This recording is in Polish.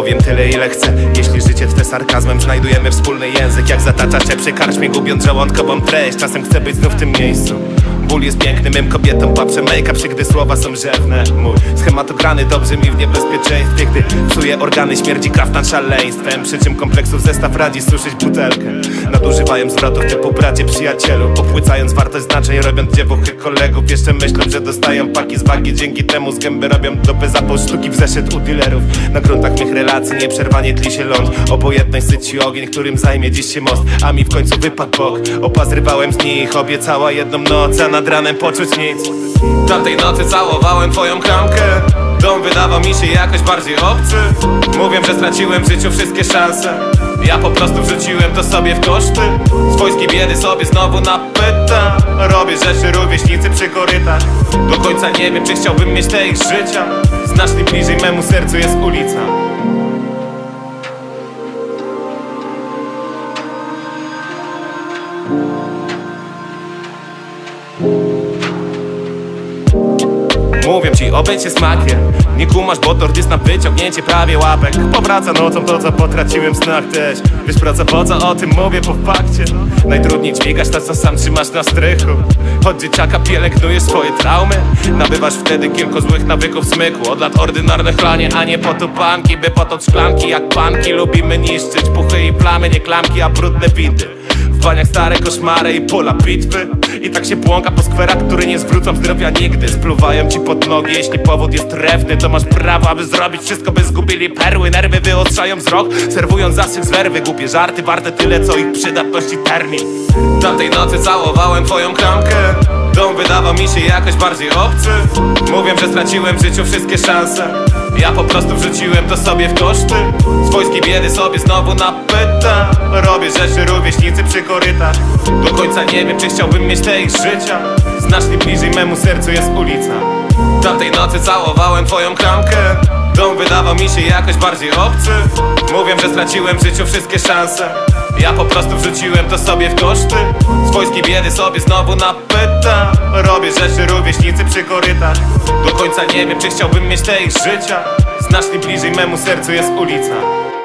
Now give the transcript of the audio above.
powiem tyle ile chcę. Jeśli życie twe sarkazmem, znajdujemy wspólny język. Jak zataczacze przy karczmie, gubiąc żołądkową treść. Czasem chcę być znów w tym miejscu. Ból jest piękny, mym kobietom patrzę make-up, gdy słowa są rzewne. Mój schemat ograny dobrze mi w niebezpieczeństwie, gdy psuje organy, śmierdzi kaftan szaleństwem. Przy czym kompleksów zestaw radzi suszyć butelkę. Nadużywają zwrotów typu bracie, przyjacielu, opłycając wartość znaczeń, robiąc dziewuchy kolegów. Jeszcze myślą, że dostają paki z wagi, dzięki temu z gęby robią dopy za pół sztuki w zeszyt u dealerów. Na gruntach mych relacji nieprzerwanie tli się ląd. Obojętność syci ogień, którym zajmie dziś się most. A mi w końcu wypadł bok, opa zrywałem z nich. Obiecała jedną noc, a nad ranem poczuć nic. Tamtej nocy całowałem twoją klamkę. Dom wydawał mi się jakoś bardziej obcy. Mówię, że straciłem w życiu wszystkie szanse. Ja po prostu wrzuciłem to sobie w koszty. Swojskiej biedy sobie znowu napytam. Robię rzeczy rówieśnicy przy korytach. Do końca nie wiem, czy chciałbym mieć te ich życia. Znacznie bliżej memu sercu jest ulica. Mówię ci, obejdź się smakiem. Nie kumasz, bo tort jest na wyciągnięcie prawie łapek. Powraca nocą to, co potraciłem w snach też. Wiesz proco, po co o tym mówię po fakcie. Najtrudniej dźwigać to, co sam trzymasz na strychu. Od dzieciaka pielęgnujesz swoje traumy. Nabywasz wtedy kilku złych nawyków smyku. Od lat ordynarne chlanie, a nie potupanki. By potoć szklanki jak panki. Lubimy niszczyć puchy i plamy, nie klamki, a brudne windy. W baniach stare koszmary i pola bitwy. I tak się błąka po skwerach, które nie zwrócą zdrowia nigdy. Spluwają ci pod nogi, jeśli powód jest trefny. To masz prawo, aby zrobić wszystko, by zgubili perły. Nerwy wyostrzają wzrok, serwując zasyp z werwy. Głupie żarty warte tyle, co ich przydatności termin. Tamtej nocy całowałem twoją klamkę. Dom wydawał mi się jakoś bardziej obcy. Mówię, że straciłem w życiu wszystkie szanse. Ja po prostu wrzuciłem to sobie w koszty. Swojskiej biedy sobie znowu napytam. Robię rzeczy rówieśnicy przy korytach. Do końca nie wiem, czy chciałbym mieć te ich życia. Znacznie bliżej memu sercu jest ulica. Tamtej nocy całowałem twoją klamkę. Dom wydawał mi się jakoś bardziej obcy. Mówię, że straciłem w życiu wszystkie szanse. Ja po prostu wrzuciłem to sobie w koszty. Swojskiej biedy sobie znowu napytam. Robię rzeczy rówieśnicy przy korytach. Do końca nie wiem, czy chciałbym mieć te ich życia. Znacznie bliżej memu sercu jest ulica.